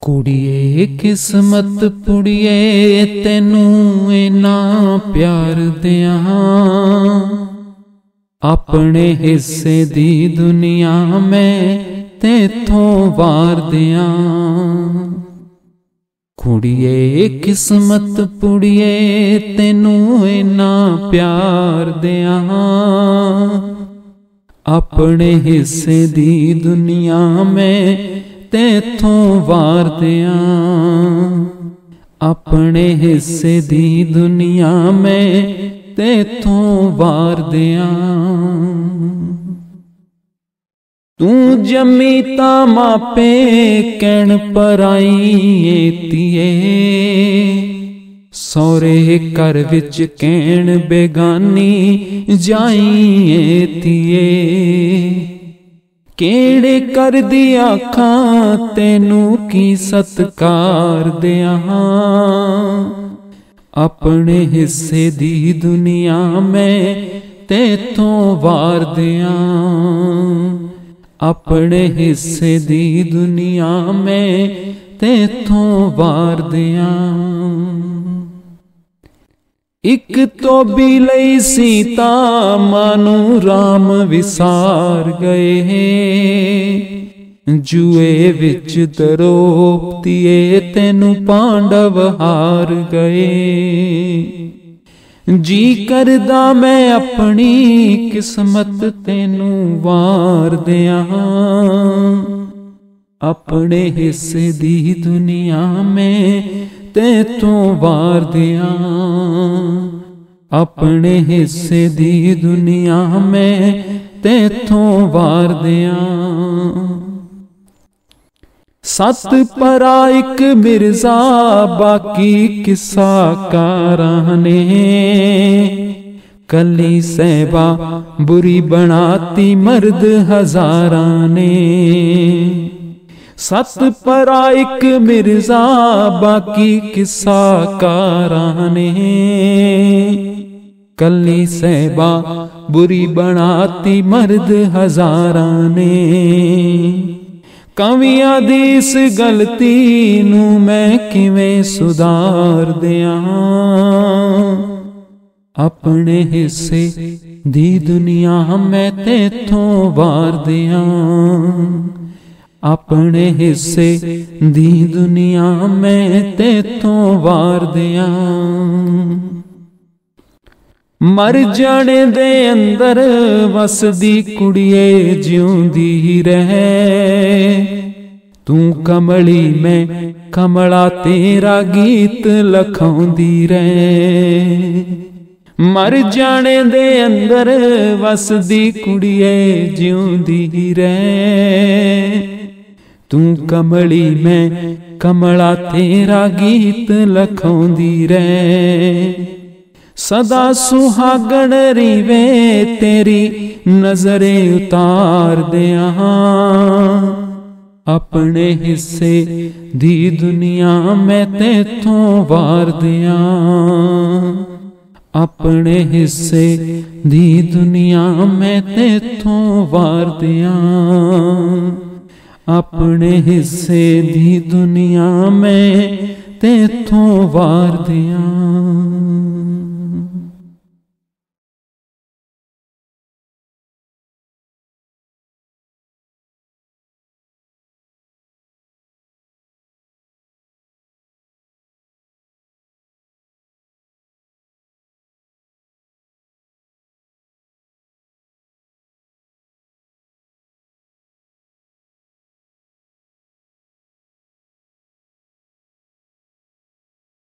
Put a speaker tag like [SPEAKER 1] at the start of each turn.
[SPEAKER 1] कुड़िए किस्मत पुड़िए तेनू इना प्यार दिया, अपने हिस्से दी दुनिया में तेथों वार दिया। कुड़िए किस्मत पुड़िए तेनू इना प्यार दिया, अपने हिस्से दी दुनिया में तेथों वार दिया। अपने हिस्से दी दुनिया में तेथों वार दिया। तू जमी ता मापे कहण पराई तीए, सौरे घर विच कहण बेगानी जाई तीए। केड़े कर दी आखां तेनू की सत्कार दिया, अपने हिस्से दी दुनिया में तेथों वार दिया। अपने हिस्से दी दुनिया में तेथों वार दिया। इक तो भी लई सीता मानू राम विसार गए, जुए विच दरोपतिए तेनू पांडव हार गए। जी करदा मैं अपनी किस्मत तेनू वार दिया, अपने हिस्से दी दुनिया में तेथों वार दिया। अपने हिस्से दी दुनिया में तेथों वार दिया। सत परा एक मिर्जा बाकी किस्सा काराने, कली सहबा बुरी बनाती मर्द हजारां ने। सत परा एक मिर्जा बाकी किस्सा काराने, कली सहबा बुरी बनाती मर्द हजारां ने। कवियां दी इस गलती नू मैं किवें सुधार दिया, अपने हिस्से दी दुनिया में तेथों वार दिया। अपने हिस्से दी दुनिया में तेथों वार दिया। मर जाने दे अंदर वसदी कुड़िए जिउंदी रहे, तू कमली में कमला तेरा गीत लखाउंदी रहे। मर जाने दे अंदर वसदी कुड़िए जिउंदी रहे, तू कमली में कमला तेरा गीत लखाउंदी रहे। सदा सुहागण रीवे तेरी नजरे उतार दिया, अपने हिस्से दी दुनिया में तेथों वार दिया। अपने हिस्से दी दुनिया में तेथों वार दिया। अपने हिस्से दी दुनिया में तेथों वार दिया।